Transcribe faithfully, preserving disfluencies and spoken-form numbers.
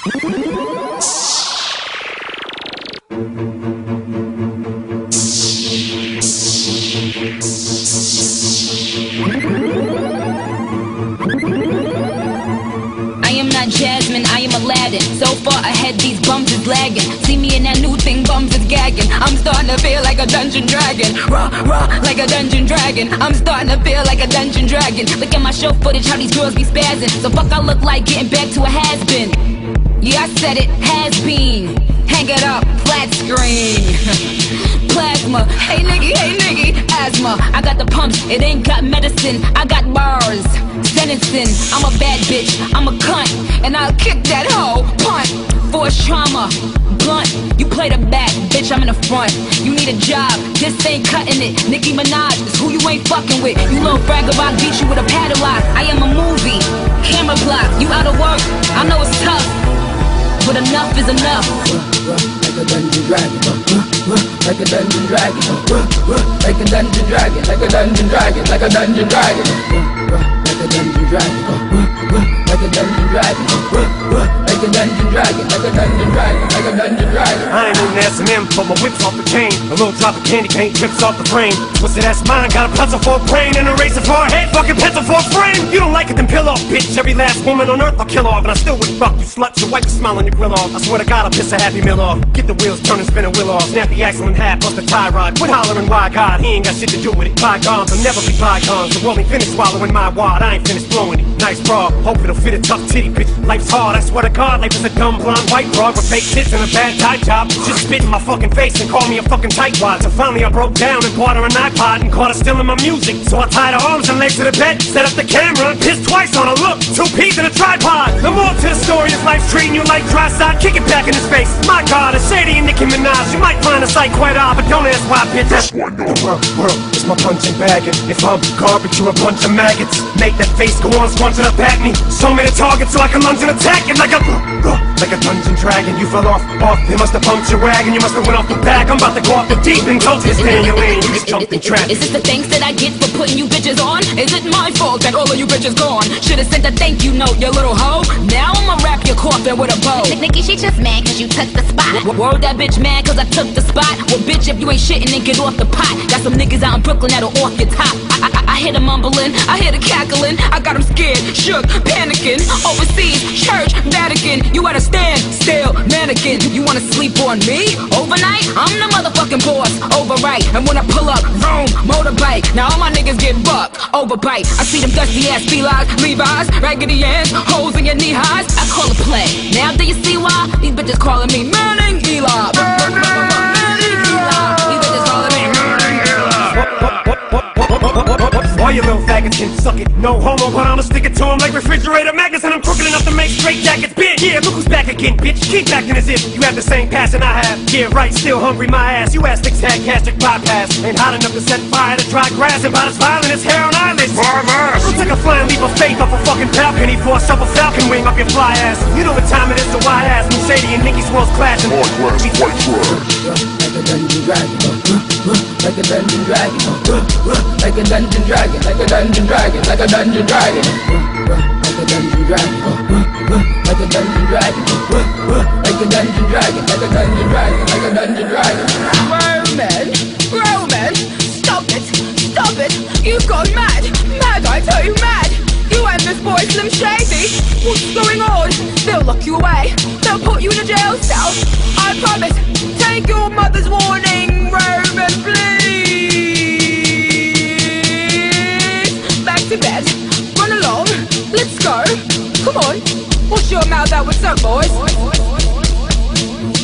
Jasmine, I am Aladdin. So far ahead, these bums is lagging. See me in that new thing, bums is gagging. I'm starting to feel like a dungeon dragon. Raw, raw, like a dungeon dragon. I'm starting to feel like a dungeon dragon. Look at my show footage, how these girls be spazzing. So fuck I look like getting back to a has-been. Yeah, I said it, has been. Hang it up, flat screen. Plasma, hey nigga, hey nigga, asthma. I got the pumps, it ain't got medicine. I got bars, sentencing. I'm a bad bitch, I'm a cunt, and I'll kick that hoe, punt. Force trauma, blunt. You play the back, bitch, I'm in the front. You need a job, this ain't cutting it. Nicki Minaj is who you ain't fucking with. You little bragger, I beat you with a padlock. I am a movie, camera block. You out of work, I know it's tough, but enough is enough. Like a dungeon dragon, like a dungeon dragon, like a dungeon dragon, like a dungeon dragon, like a dungeon dragon, like a dungeon dragon, like a dungeon dragon, like a dungeon dragon, like a dungeon dragon, like a dungeon dragon. I ain't even S and M, but my whip's off the chain. A little drop of candy paint drips off the frame. What's it, that's mine? Got a pencil for a brain and a razor for a head. Fucking pencil for a frame. You don't like it, then peel off, bitch. Every last woman on earth I'll kill off, and I still wouldn't fuck you, slut. So wipe the smile on your grill off. I swear to God, I'll piss a happy meal off. Get the wheels turning, spin a wheel off. Snap the axle in half, bust the tie rod. Quit hollering, why God? He ain't got shit to do with it. Bygones will never be bygones. The world ain't finished swallowing my wad. I ain't finished blowing it. Nice bra, hope it'll fit a tough titty, bitch. Life's hard, I swear to God. Life is a dumb blonde white broad with fake tits and a bad tie job. Just spit in my fucking face and call me a fucking tightwad. So finally I broke down and bought her an iPod and caught her stealing my music. So I tied her arms and legs to the bed, set up the camera and pissed twice on her. Look, two peas in a tripod. The more to the story is life's treating you like dry side. Kick it back in his face. My God, a shady and Nicki Minaj. You might find the sight quite odd, but don't ask why, bitch. That's why no. The world, world is my punching bag. And if I'm garbage, you're a bunch of maggots. Make that face go on, squanching up at me. So many targets so I can lunge and attack it like a like a dungeon dragon. You fell off, off. They must have bumped your wagon. You must have went off the back. I'm about to go off the deep and go to stay in your lane. You just jumped in traffic. Is this the thanks that I get for putting you bitches on? Is it my fault that all of you bitches gone? Should've sent a thank you note, you little hoe. Now I'ma wrap your coffin with a bow. Nicki, she just mad cause you took the spot. W word that bitch mad cause I took the spot. Well bitch, if you ain't shitting then get off the pot. Got some niggas out in Brooklyn that'll off your top. I, I, I hear them mumbling, I hear the cackling. I got them scared, shook, panicking. Overseas, church, Vatican. You at a stand, still, mannequin. You wanna sleep on me? Overnight? I'm the motherfucking boss, overright. And when I pull up, vroom, motorbike. Now all my niggas get bucked, overbite. I see them dusty ass felines, Levi's, raggedy ass, holes in your knee highs. I call it play. Now do you see why? These bitches calling me Manning Eli. Manning Eli. These bitches calling me Manning Eli. All you little faggots can suck it. No homo, but I'ma stick it to them like refrigerator magnets. And I'm crooked enough to make straight jackets. Bitch, yeah, look who's back again, bitch. Keep acting as if you have the same passion I have. Yeah, right, still hungry, my ass. You astics had gastric bypass. Ain't hot enough to set fire to dry grass. And about as violent as hair on eyelids. I'll take a flying leap of faith off a fucking balcony for a supple falcon wing up your fly ass. You know what time it is to wide ass. When Shady and Nicki's world's clashing. White glass, white glass. Like a dungeon dragon, like a dungeon dragon, like a dungeon dragon, like a dungeon dragon, like a dungeon dragon, like a dungeon dragon, like a dungeon dragon, like a dungeon dragon, like a dungeon dragon, like a dungeon dragon. Roman, Roman, stop it, stop it. You've gone mad, mad, I tell you, mad. You and this boy Slim Shady. What's going on? They'll lock you away. They'll put you in a jail cell. I promise. Take your mother's warning, Roman, please. Back to bed. Run along. Let's go. Come on. Wash your mouth out with soap, boys.